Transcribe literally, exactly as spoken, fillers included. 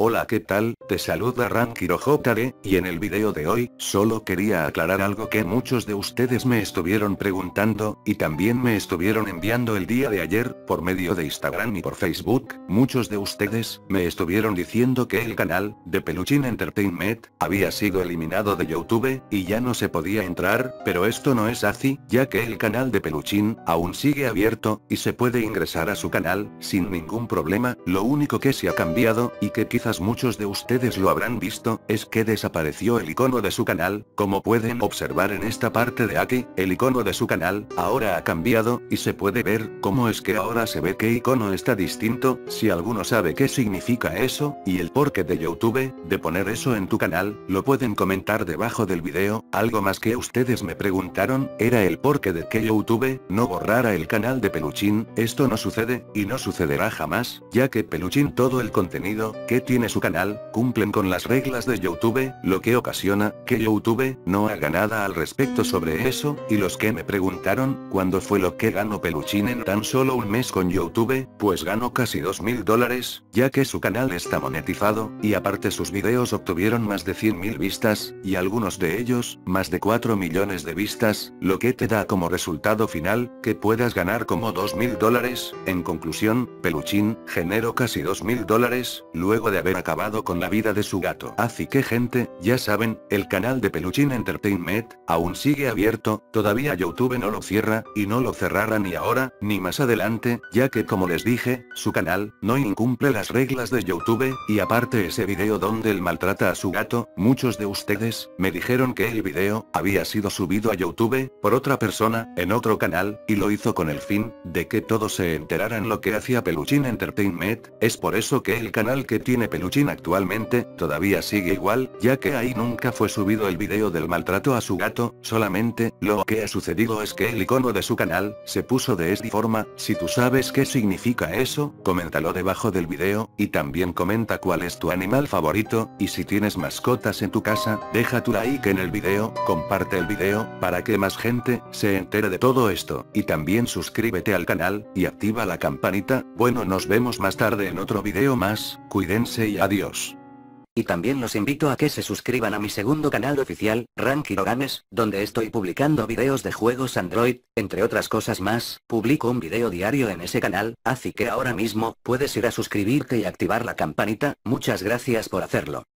Hola, ¿qué tal? Te saluda Rankiro J D, y en el video de hoy, solo quería aclarar algo que muchos de ustedes me estuvieron preguntando, y también me estuvieron enviando el día de ayer, por medio de Instagram y por Facebook. Muchos de ustedes, me estuvieron diciendo que el canal, de Peluchín Entertainment, había sido eliminado de YouTube, y ya no se podía entrar, pero esto no es así, ya que el canal de Peluchín, aún sigue abierto, y se puede ingresar a su canal, sin ningún problema. Lo único que se ha cambiado, y que quizás muchos de ustedes lo habrán visto, es que desapareció el icono de su canal. Como pueden observar en esta parte de aquí, el icono de su canal, ahora ha cambiado, y se puede ver, cómo es que ahora se ve que icono está distinto. Si alguno sabe qué significa eso, y el porqué de YouTube, de poner eso en tu canal, lo pueden comentar debajo del video. Algo más que ustedes me preguntaron, era el porqué de que YouTube, no borrara el canal de Peluchín. Esto no sucede, y no sucederá jamás, ya que Peluchín todo el contenido, que tiene su canal, cumplen con las reglas de YouTube, lo que ocasiona, que YouTube, no haga nada al respecto sobre eso. Y los que me preguntaron, ¿cuándo fue lo que ganó Peluchín en tan solo un mes con YouTube? Pues ganó casi dos mil dólares, ya que su canal está monetizado, y aparte sus videos obtuvieron más de cien mil vistas, y algunos de ellos, más de cuatro millones de vistas, lo que te da como resultado final, que puedas ganar como dos mil dólares. En conclusión, Peluchín, generó casi dos mil dólares, luego de haber acabado con la vida de su gato. Así que gente, ya saben, el canal de Peluchín Entertainment, aún sigue abierto, todavía YouTube no lo cierra, y no lo cerrará ni ahora, ni más adelante, ya que como les dije, su canal, no incumple las reglas de YouTube, y aparte ese video donde él maltrata a su gato, muchos de ustedes, me dijeron que el video, había sido subido a YouTube, por otra persona, en otro canal, y lo hizo con el fin, de que todos se enteraran lo que hacía Peluchín Entertainment. Es por eso que el canal que tiene Peluchín actualmente, todavía sigue igual, ya que ahí nunca fue subido el video del maltrato a su gato. Solamente, lo que ha sucedido es que el icono de su canal, se puso de esta forma. Si tú sabes qué significa eso, coméntalo debajo del video, y también comenta cuál es tu animal favorito, y si tienes mascotas en tu casa, deja tu like en el video, comparte el video, para que más gente, se entere de todo esto, y también suscríbete al canal, y activa la campanita. Bueno, nos vemos más tarde en otro video más, cuídense y adiós. Y también los invito a que se suscriban a mi segundo canal oficial, Rankiro Games, donde estoy publicando videos de juegos Android, entre otras cosas más. Publico un video diario en ese canal, así que ahora mismo, puedes ir a suscribirte y activar la campanita. Muchas gracias por hacerlo.